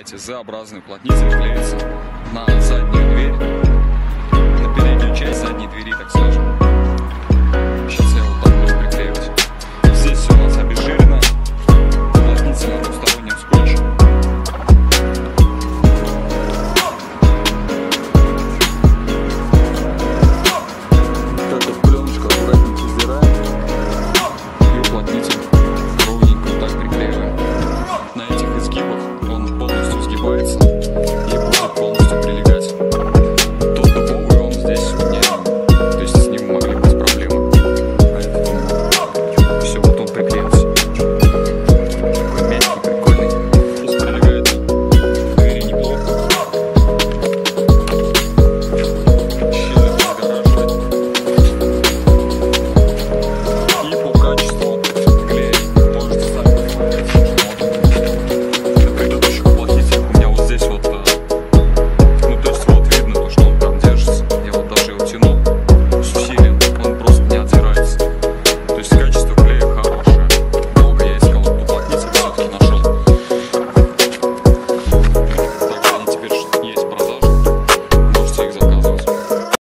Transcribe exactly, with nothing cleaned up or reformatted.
Эти Z-образный уплотнитель клеится на заднюю дверь, на переднюю часть задней двери, так скажем. Сейчас я вот так буду приклеивать. Здесь все у нас обезжирено, уплотнительно двусторонним скотчем. Эту пленочку аккуратненько сдираем и уплотнитель ровненько вот так приклеиваем. На этих изгибах он полностью сгибается.